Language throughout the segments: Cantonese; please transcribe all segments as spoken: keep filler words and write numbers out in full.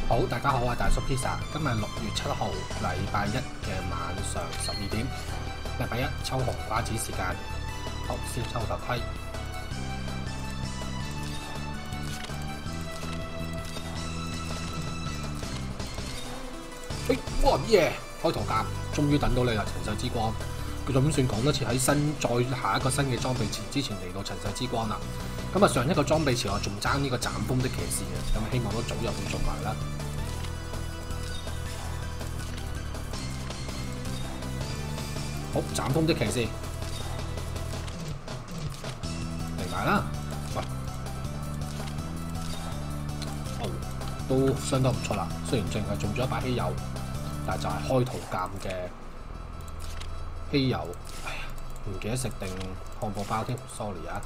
好，大家好啊！大叔 Pizza， 今日六月七號，禮拜一嘅晚上十二點，禮拜一抽紅瓜子時間。好，先抽頭盔。哎，哇耶！開圖鑑，終於等到你啦！塵世之光，佢就咁算講多次喺新再下一個新嘅裝備前之前嚟到塵世之光啦。咁啊，上一個裝備前我仲爭呢個斬風的騎士嘅，咁希望都早日會做埋啦。好，斬風的騎士嚟埋啦！喂，哦，都相當唔錯啦。雖然淨係中咗一把稀有，但係就係開圖鑑嘅稀有。哎呀，唔記得食定漢堡包添 ，sorry 啊！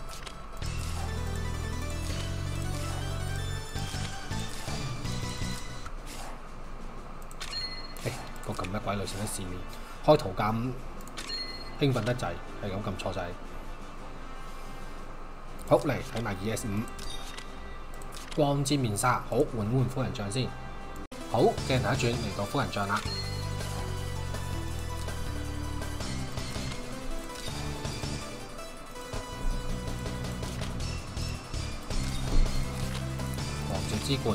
誒、哎，個咁乜鬼類型嘅試煉開圖鑑。興奮得滯，係咁撳錯掣。好嚟睇埋 E S 五光之面紗，好換換夫人像先。好鏡頭一轉嚟到夫人像啦。王者之冠。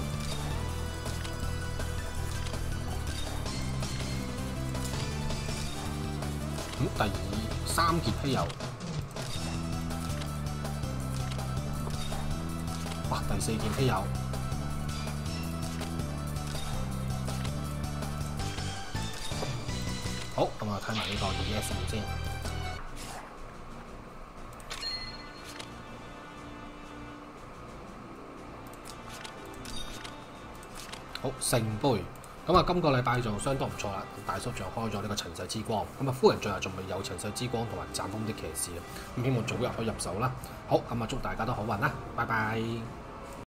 咁、嗯、第二三件稀有，哇！第四件稀有，好咁啊！睇埋呢個 E S 五先，好聖杯。咁啊，今個禮拜就相當唔錯啦，大叔就開咗呢個塵世之光，咁啊夫人最後仲未有塵世之光同埋斬風的騎士啊，咁希望早日可以入手啦。好，咁啊祝大家都好運啦，拜拜。